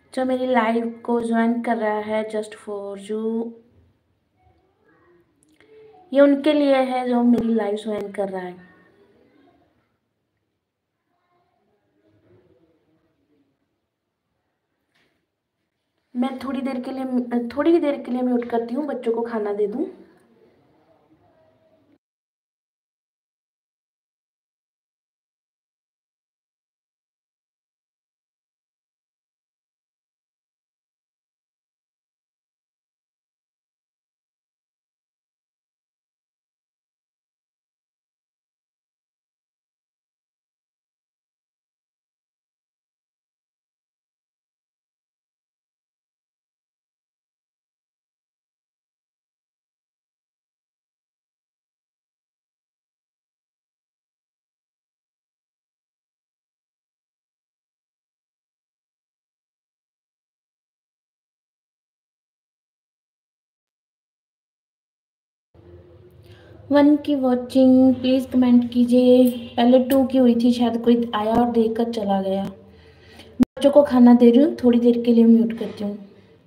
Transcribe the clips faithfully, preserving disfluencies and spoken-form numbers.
जो मेरी लाइव को ज्वाइन कर रहा है जस्ट फॉर यू, ये उनके लिए है जो मेरी लाइव ज्वाइन कर रहा है। मैं थोड़ी देर के लिए थोड़ी ही देर के लिए म्यूट करती हूँ, बच्चों को खाना दे दूँ। वन की वॉचिंग प्लीज़ कमेंट कीजिए। पहले टू की हुई थी, शायद कोई आया और देखकर चला गया। बच्चों को खाना दे रही हूँ, थोड़ी देर के लिए म्यूट करती हूँ।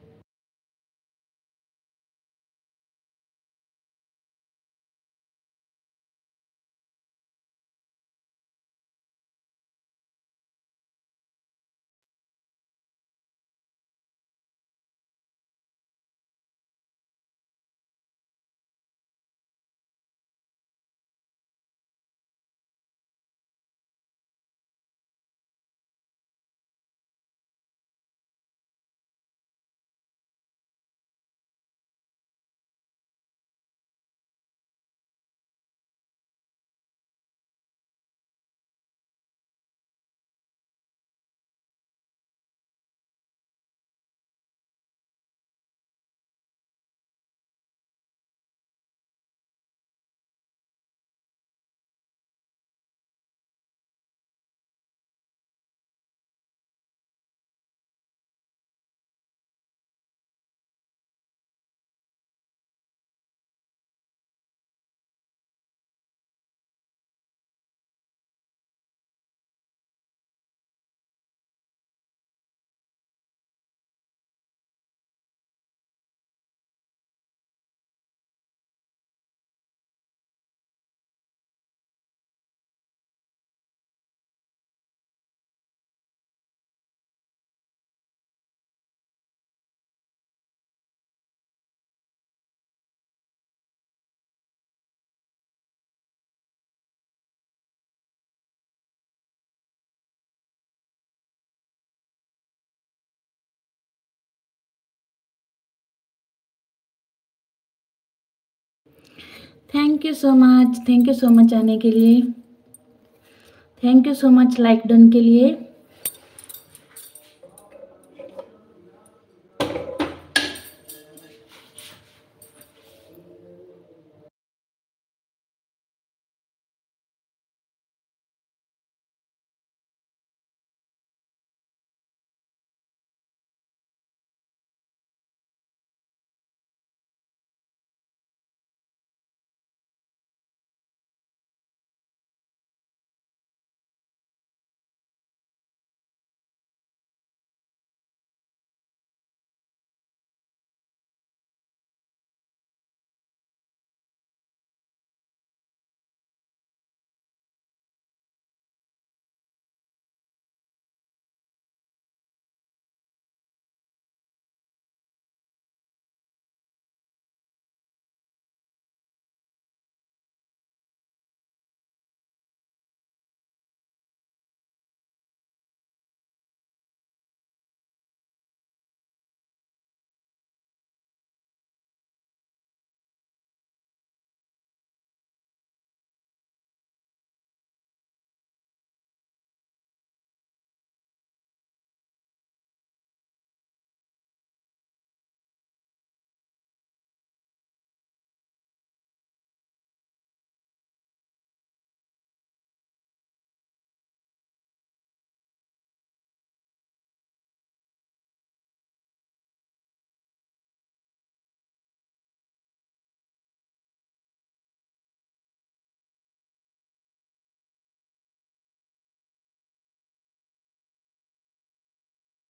Thank you so much, thank you so much आने के लिए, thank you so much like done के लिए।